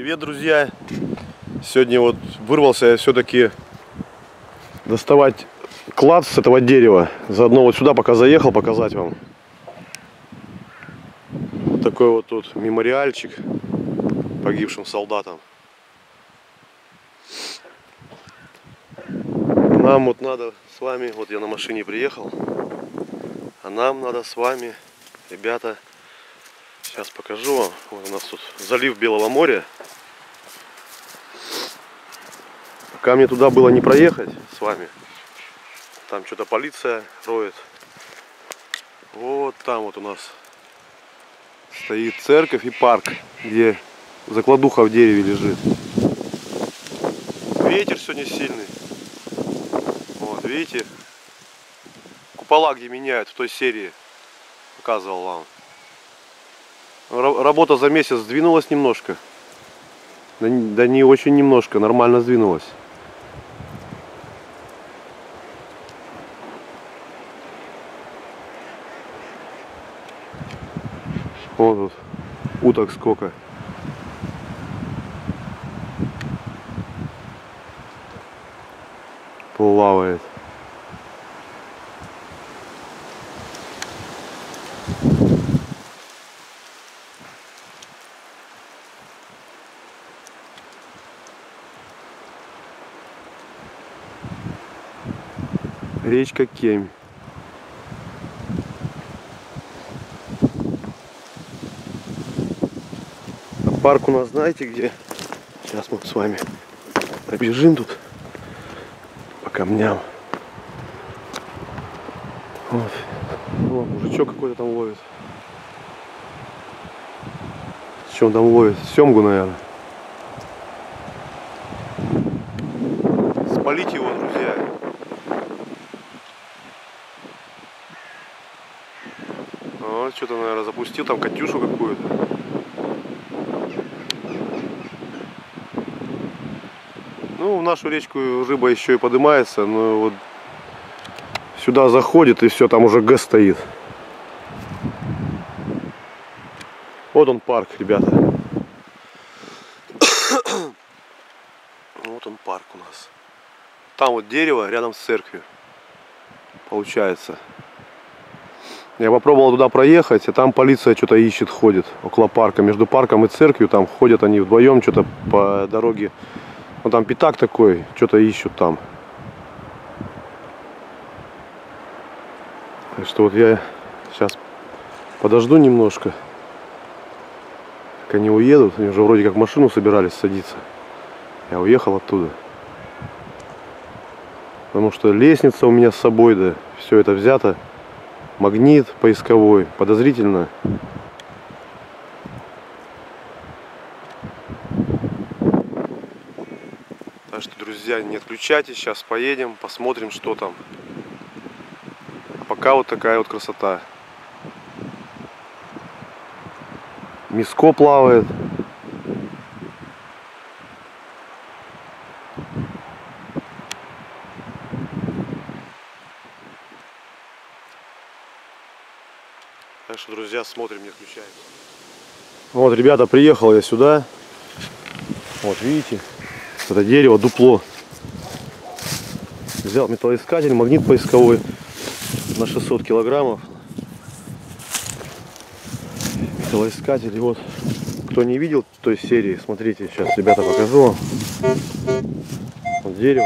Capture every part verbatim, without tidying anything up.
Привет, друзья! Сегодня вот вырвался я все-таки доставать клад с этого дерева. Заодно вот сюда пока заехал, показать вам. Вот такой вот тут мемориальчик погибшим солдатам. Нам вот надо с вами, вот я на машине приехал, а нам надо с вами, ребята, сейчас покажу вам. Вот у нас тут залив Белого моря. Пока мне туда было не проехать с вами. Там что-то полиция роет. Вот там вот у нас стоит церковь и парк, где закладуха в дереве лежит. Ветер сегодня сильный. Вот, видите? Купола, где меняют, в той серии показывал вам. Работа за месяц сдвинулась немножко. Да, да не очень немножко, нормально сдвинулась. Вот тут уток сколько. Плавает. Речка Кемь. А парк у нас знаете где? Сейчас мы с вами пробежим тут по камням. Вот. О, мужичок какой-то там ловит. С чем там ловит? Семгу, наверное. Спалить его, друзья. Вот, что-то, наверное, запустил там Катюшу какую-то. Ну, в нашу речку рыба еще и поднимается, но вот сюда заходит и все, там уже ГЭС стоит. Вот он парк, ребята. Вот он парк у нас. Там вот дерево рядом с церковью. Получается. Я попробовал туда проехать, а там полиция что-то ищет, ходит около парка. Между парком и церковью там ходят они вдвоем что-то по дороге. Ну там пятак такой, что-то ищут там. Так что вот я сейчас подожду немножко, как они уедут. Они уже вроде как в машину собирались садиться. Я уехал оттуда. Потому что лестница у меня с собой, да, все это взято. Магнит поисковой, подозрительно. Так что, друзья, не отключайтесь, сейчас поедем, посмотрим, что там. А пока вот такая вот красота. Миско плавает. Так что, друзья, смотрим, не отключаемся. Вот, ребята, приехал я сюда. Вот, видите? Это дерево, дупло. Взял металлоискатель, магнит поисковой на шестьсот килограммов. Металлоискатель. И вот, кто не видел той серии, смотрите, сейчас, ребята, покажу вам. Вот дерево.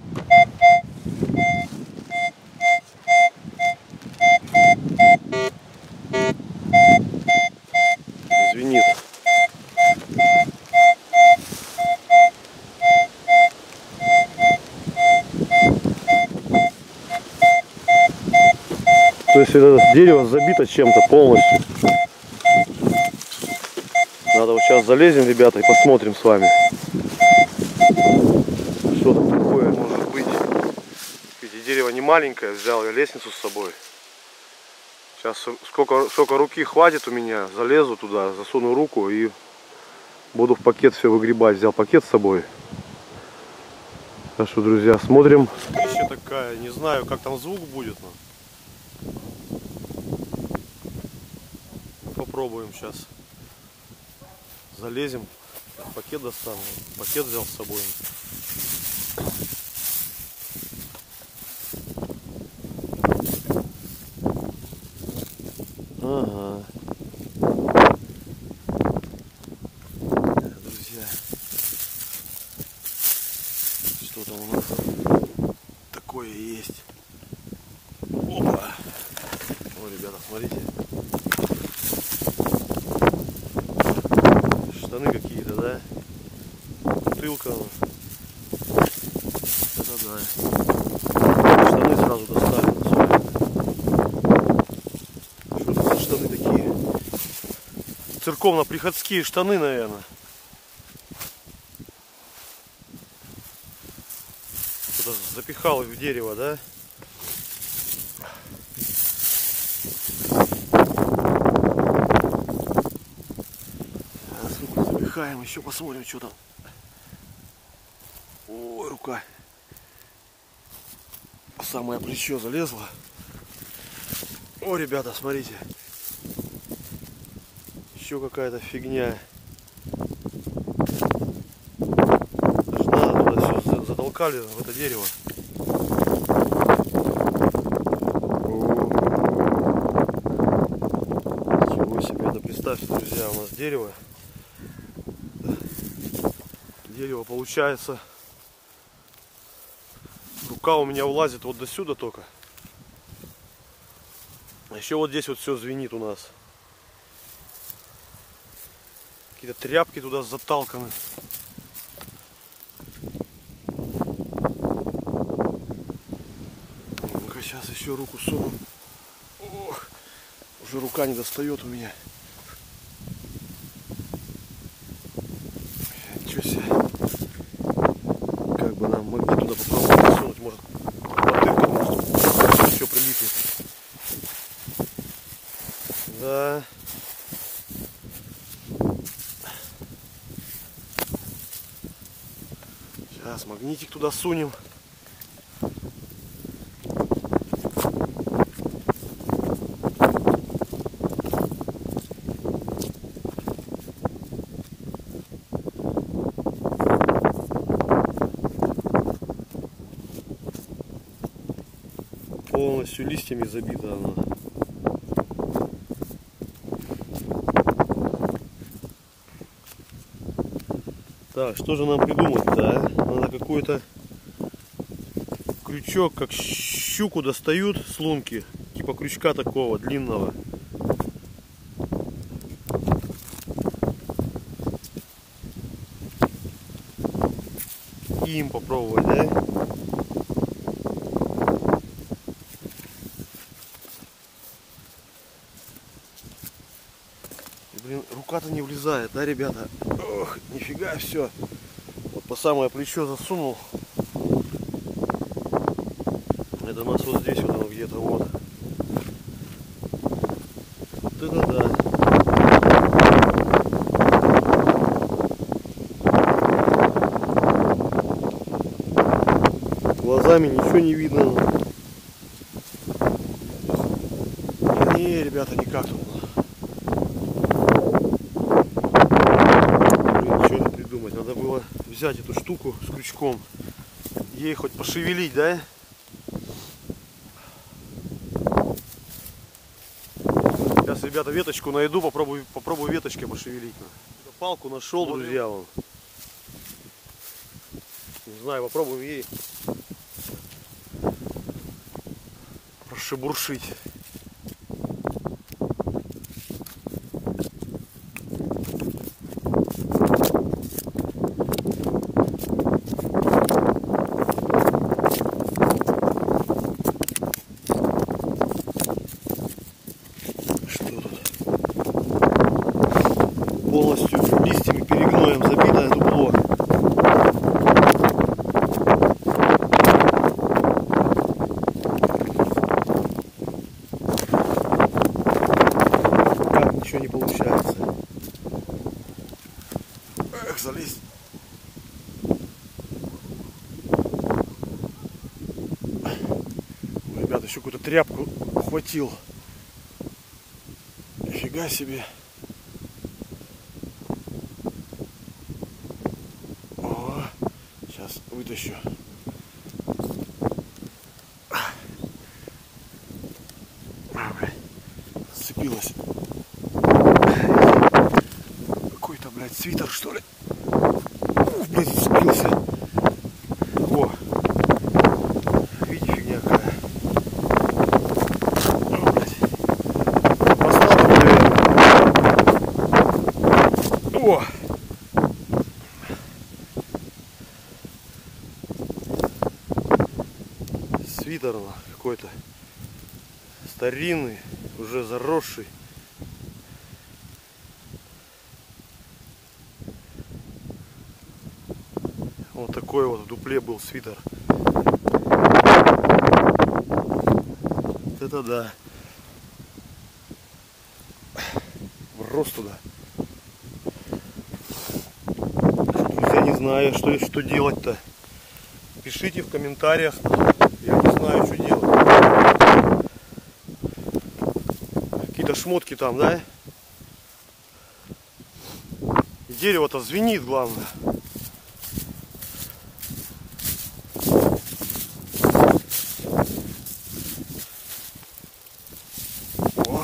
Звенит. То есть это дерево забито чем-то полностью. Надо вот сейчас залезем, ребята, и посмотрим с вами, что там такое может быть. Видите, дерево не маленькое, взял я лестницу с собой. Сейчас сколько, сколько руки хватит у меня, залезу туда, засуну руку и буду в пакет все выгребать. Взял пакет с собой. Так что, друзья, смотрим. Еще такая, не знаю, как там звук будет, но попробуем сейчас. Залезем Пакет достану. Пакет взял с собой. Ага. Друзья, что там у нас такое есть? Опа! О, ребята, смотрите. Штаны какие-то, да? Бутылка. Это да. Штаны сразу доставили. Что это за штаны такие? Церковно-приходские штаны, наверное. Кто-то запихал их в дерево, да? Запихаем, еще посмотрим, что там. Ой, рука. В самое плечо залезла. О, ребята, смотрите. Еще какая-то фигня. Даже надо туда все затолкали в это дерево. Ничего себе, это представьте, друзья, у нас дерево. Дерево получается. Рука у меня улазит вот до сюда только. А еще вот здесь вот все звенит у нас. Какие-то тряпки туда заталканы. Ну-ка, сейчас еще руку суну. Ох, уже рука не достает у меня. Ничего себе. Как бы нам могли туда попробовать засунуть, может потыркать, может еще прилипнет. Да. Сейчас магнитик туда сунем. Полностью листьями забита она. Так, что же нам придумать-то, а? Надо какой-то крючок, как щуку достают с лунки, типа крючка такого длинного. И им попробовать, да? Блин, рука-то не влезает, да, ребята? Ох, нифига, все. Вот по самое плечо засунул. Это у нас вот здесь вот оно где-то вот. Вот это да. Глазами ничего не видно. Не, ребята, никак тут. Надо было взять эту штуку с крючком, ей хоть пошевелить, да? Сейчас, ребята, веточку найду, попробую, попробую веточкой пошевелить. Палку нашел, друзья, вон. Не знаю, попробуем ей прошебуршить. Полностью листьями перегноем забитое дупло. Как ничего не получается. Эх, залезть. Ребята, еще какую-то тряпку ухватил. Нифига себе. вытащу. А, блядь, сцепилась. Какой-то, блядь, свитер, что ли? Ух, блядь, зацепился. О, видите, фигня какая. О, блядь. Послал, наверное. О! Свитер какой-то старинный, уже заросший. Вот такой вот в дупле был свитер. Это да. Врос туда. Друзья, не знаю, что, что делать-то. Пишите в комментариях. Я не знаю, что делать. Какие-то шмотки там, да? И дерево-то звенит, главное. О!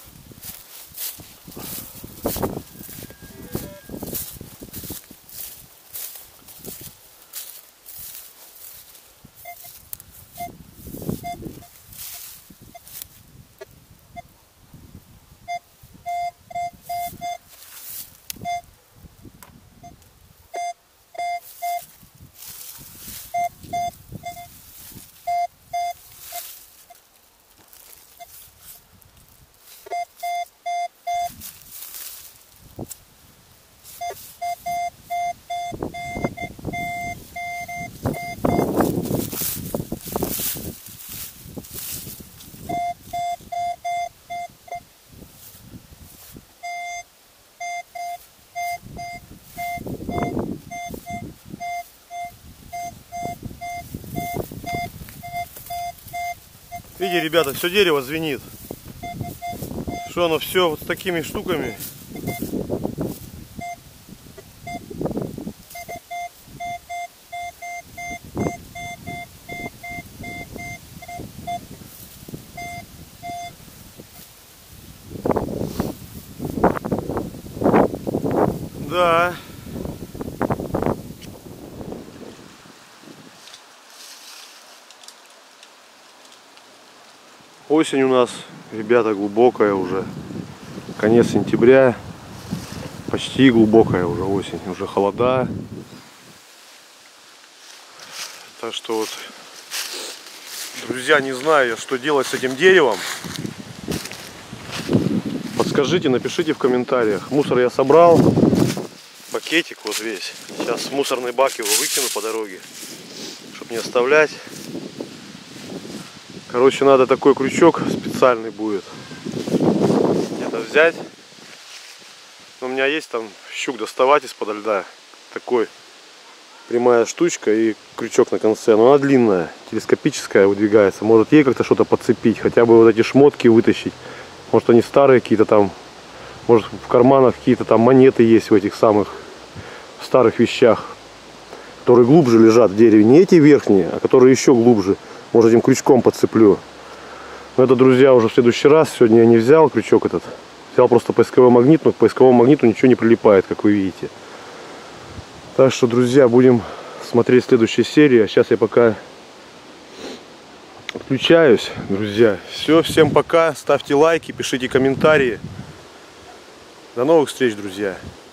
Видите, ребята, все дерево звенит. Что оно все вот с такими штуками. Да. Осень у нас, ребята, глубокая уже. Конец сентября. Почти глубокая уже осень. Уже холода. Так что вот, друзья, не знаю, что делать с этим деревом. Подскажите, напишите в комментариях. Мусор я собрал. Пакетик вот весь. Сейчас в мусорный бак его выкину по дороге, чтобы не оставлять. Короче, надо такой крючок специальный будет где-то взять. У меня есть там щук доставать из-под льда. Такой прямая штучка и крючок на конце. Но она длинная, телескопическая, выдвигается. Может ей как-то что-то подцепить. Хотя бы вот эти шмотки вытащить. Может они старые какие-то там. Может в карманах какие-то там монеты есть в этих самых старых вещах, которые глубже лежат в дереве. Не эти верхние, а которые еще глубже. Может, этим крючком подцеплю. Но это, друзья, уже в следующий раз. Сегодня я не взял крючок этот. Взял просто поисковой магнит, но к поисковому магниту ничего не прилипает, как вы видите. Так что, друзья, будем смотреть следующую серию. А сейчас я пока отключаюсь, друзья. Все, всем пока. Ставьте лайки, пишите комментарии. До новых встреч, друзья.